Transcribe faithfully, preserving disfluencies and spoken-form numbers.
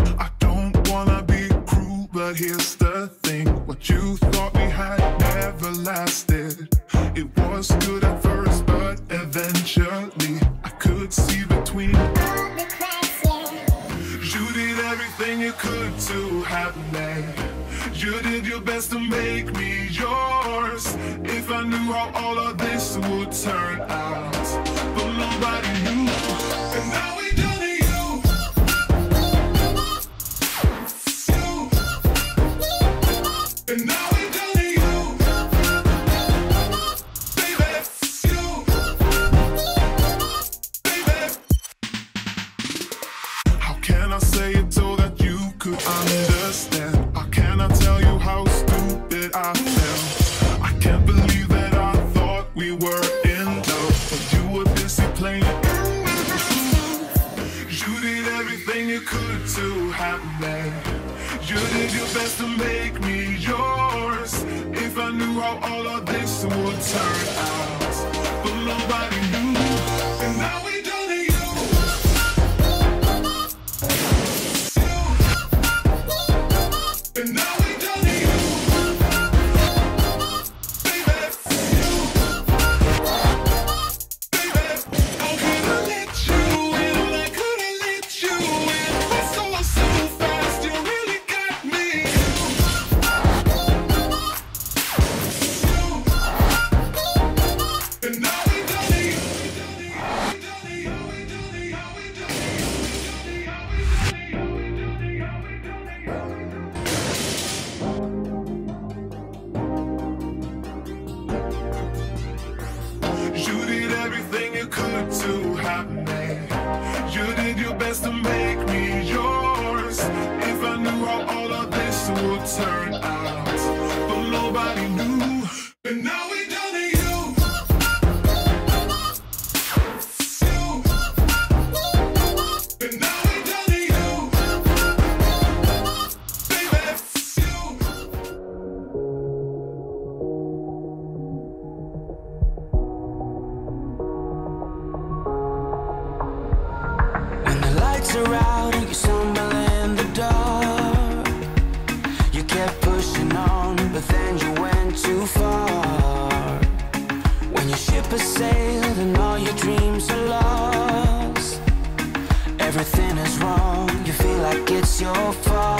I don't wanna be cruel, but here's the thing. What you thought we had never lasted. It was good at first, but eventually I could see between all the cracks, yeah. You did everything you could to have me. You did your best to make me yours. If I knew how all of this would turn out, but nobody knew. And now we done it, you. You. And now we done it, you. Baby, you. Baby. How can I say it so that you could understand? How can I tell you how stupid I felt? I can't believe that I thought we were in love, but you were busy playing. You did everything you could to have me. You did your best to make me yours. If I knew how all of this would turn out, but nobody knew. And now we done it, you. And now we done it, you. Baby, you. Baby, how can I let you in? How could I let you in? It's all so fast, you really got me. And now we done it. You did everything you could to have me. You did your best to make me yours. If I knew how all of this would turn out, but nobody knew. And now we done it, you. You. And now we done it, you. Baby, you. When the lights are out and you stumble in the dark, you kept pushing on, but then you went too far. When your ship has sailed and all your dreams are lost, everything is wrong, you feel like it's your fault.